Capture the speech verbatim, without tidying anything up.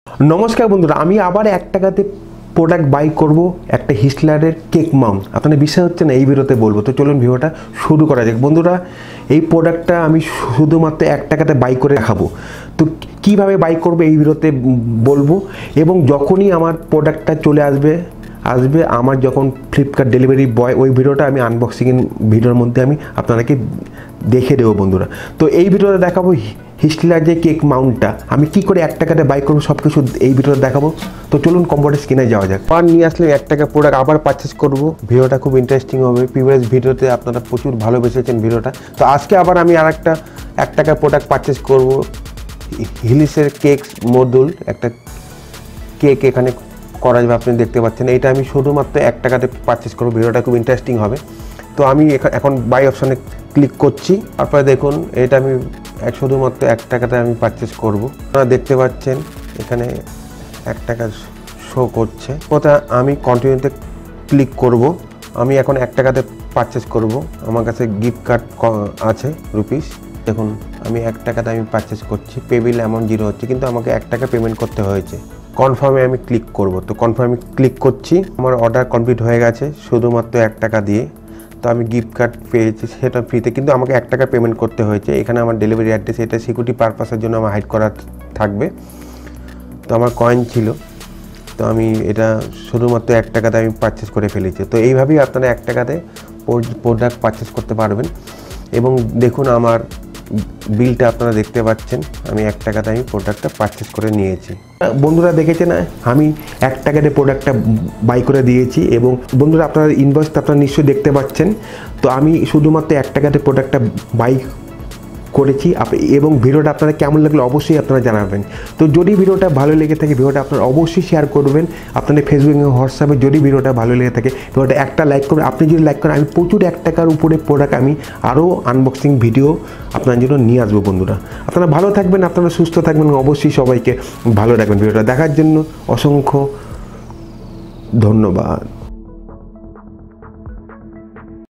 नमस्कार बंधुरा आमी आबार एक टाकाते प्रोडक्ट बाई करब एक हिसलारेर केक माउंट आपनादेर विश्वास होच्छे ना भिडियोते बोलबो तो चलुन भिडियोटा शुरू करा जाक बंधुरा এই প্রোডাক্টটা আমি শুধুমাত্র এক টাকাতে বাই করে দেখাবো তো কিভাবে বাই করব এই ভিডিওতে বলবো এবং যখনই আমার প্রোডাক্টটা চলে আসবে আসবে আমার যখন ফ্লিপকার্ট ডেলিভারি বয় ওই ভিডিওটা আমি আনবক্সিং ভিডিওর মধ্যে আমি আপনাদেরকে দেখে দেব বন্ধুরা তো এই ভিডিওতে দেখাবো হিসলার যে কেক মাউন্টটা আমি কি করে এক টাকাতে বাই করব সবকিছু এই ভিডিওতে দেখাবো তো চলুন কম্পিউটার স্ক্রিনে যাওয়া যাক আর নিয়ে আসলে এক টাকা প্রোডাক্ট আবার পারচেজ করব ভিডিওটা খুব ইন্টারেস্টিং হবে প্রিভিয়াস ভিডিওতে আপনারা প্রচুর ভালোবেসেছেন ভিডিওটা তো আজকে আবার আমি আরেকটা এক টাকা প্রোডাক্ট পারচেজ করব হিলিসের কেক মডুল একটা কেক এখানে করা যাবে আপনি দেখতে পাচ্ছেন এটা আমি শুধুমাত্র এক টাকাতে পারচেজ করব ভিডিওটা খুব ইন্টারেস্টিং হবে তো আমি এখন বাই অপশনে ক্লিক করছি তারপরে দেখুন এটা আমি এক শুধুমাত্র এক টাকাতে আমি পারচেজ করব আপনারা দেখতে পাচ্ছেন এখানে এক টাকা শো করছে ওটা আমি কন্টিনিউতে ক্লিক করব আমি এখন এক টাকাতে পারচেজ করব আমার কাছে গিফট কার্ড আছে রুপিস দেখুন আমি এক টাকাতে আমি পারচেজ করছি পেবিল অ্যামাউন্ট জিরো হচ্ছে কিন্তু আমাকে এক টাকা পেমেন্ট করতে হয়েছে কনফার্মে আমি ক্লিক করব তো কনফার্মে ক্লিক করছি আমার অর্ডার কমপ্লিট হয়ে গেছে শুধুমাত্র এক টাকা দিয়ে তো আমি গিফট কার্ড পেয়েছি সেটা ফ্রিতে কিন্তু আমাকে এক টাকা পেমেন্ট করতে হয়েছে এখানে আমার ডেলিভারি অ্যাড্রেস এটা সিকিউরিটি পারপাসের জন্য আমার হাইড করা থাকবে তো আমার কয়েন ছিল তো আমি এটা শুধুমাত্র এক টাকাতে আমি পারচেজ করে ফেলেছি তো এইভাবেই আপনারা এক টাকাতে প্রোডাক্ট পারচেজ করতে পারবেন এবং দেখুন আমার বিলটা আপনারা দেখতে পাচ্ছেন আমি এক টাকাতে আমি প্রোডাক্টটা পারচেজ করে নিয়েছি বন্ধুরা দেখেছেন আমি এক টাকাতে প্রোডাক্টটা বাই করে দিয়েছি এবং বন্ধুরা আপনারা ইনভয়েসটা আপনারা নিশ্চয়ই দেখতে পাচ্ছেন তো আমি শুধুমাত্র এক টাকাতে প্রোডাক্টটা বাই করেছি এবং ভিডিওটা আপনারা কেমন লাগলো অবশ্যই আপনারা জানাবেন তো যদি ভিডিওটা ভালো লেগে থাকে ভিডিওটা আপনারা অবশ্যই শেয়ার করবেন আপনাদের ফেসবুক এবং হোয়াটসঅ্যাপে যদি ভিডিওটা ভালো লেগে থাকে ভিডিওটা একটা লাইক করবেন আপনি যদি লাইক করেন আমি প্রচুর এক টাকার উপরে প্রোডাক্ট আমি আরও আনবক্সিং ভিডিও আপনার জন্য নিয়ে আসবো বন্ধুরা আপনারা ভালো থাকবেন আপনারা সুস্থ থাকবেন অবশ্যই সবাইকে ভালো রাখবেন ভিডিওটা দেখার জন্য অসংখ্য ধন্যবাদ।